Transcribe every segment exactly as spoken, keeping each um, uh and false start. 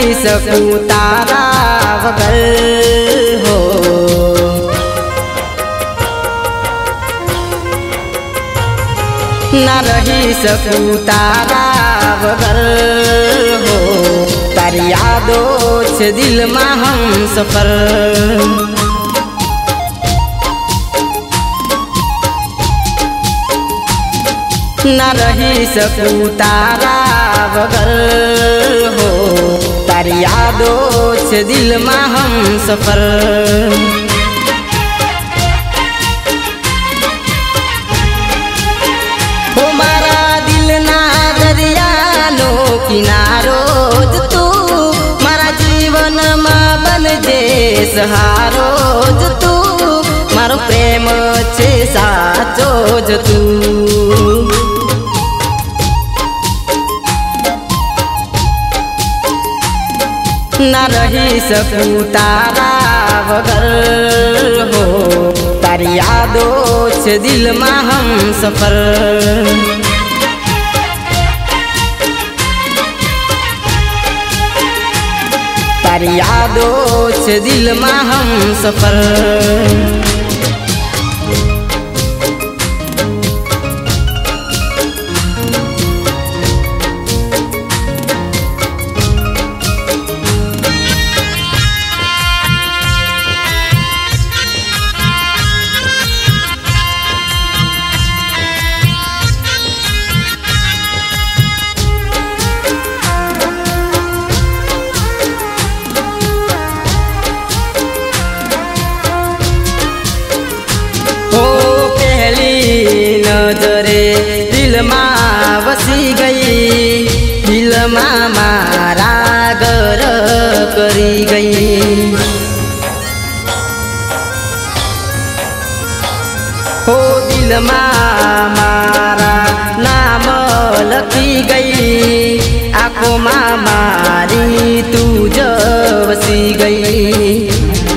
रही सकूं तारा वगर हो। न रही सकूं तारा वगर हो। तारी यादों से दिल में हम सफर। न रही सकूं तारा वगर हो। तारी यादों से दिल में हम सफर। हो मारा दिल ना दरिया नो किनारो तू। मारा जीवन में बन जे सहारो तू। मारो प्रेम छे साचो ज तू। न रही सकूं तारा वगर हो। तारी यादों से दिल में हम सफर। तारी यादों से दिल में हम सफर। नजरे दिल में बसी गई। दिल में मारा गर करी गई। हो दिल में मारा नाम लखी गई। आँखों में मारी तू जो बसी गई।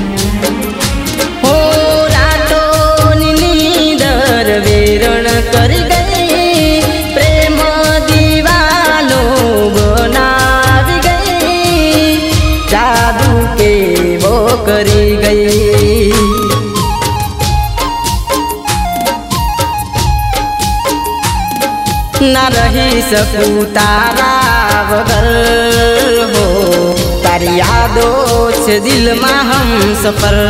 कर गई प्रेम दीवानो बनावी गई। जादू के वो करी गई। न रही सकूं तारा वगर हो। तारी यादों से दिल में हम सफर।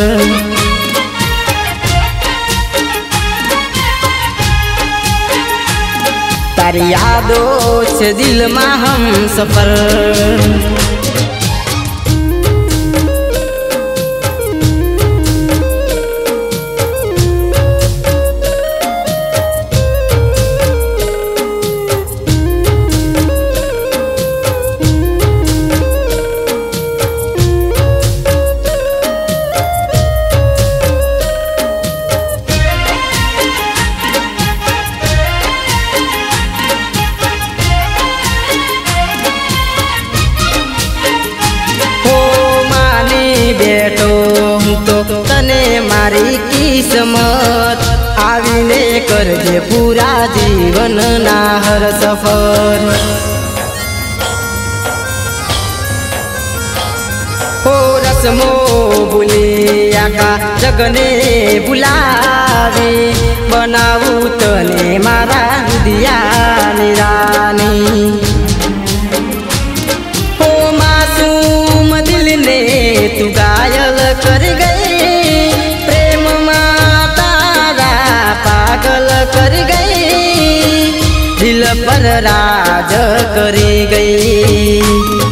तारी यादों से दिल में हम सफर। बेटो तो तने मारी किस्मत। आवीने करजे पूरा जीवन ना हर सफर। हो रस्मो बुलिया का जगने बुलावे। बनाऊ तने मारा दिया निरानी। हो मासूम दिल ने तू घायल कर गई। प्रेम में तारा पागल कर गई। दिल पर राज करी गई।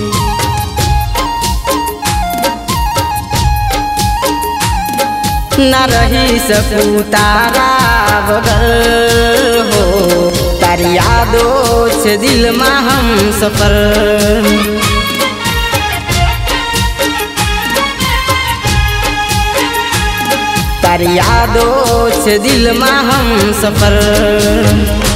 न रही सकूं तारा वगर हो। तारी यादों से दिल में हम सफर। तारी यादों से दिल में हम सफर।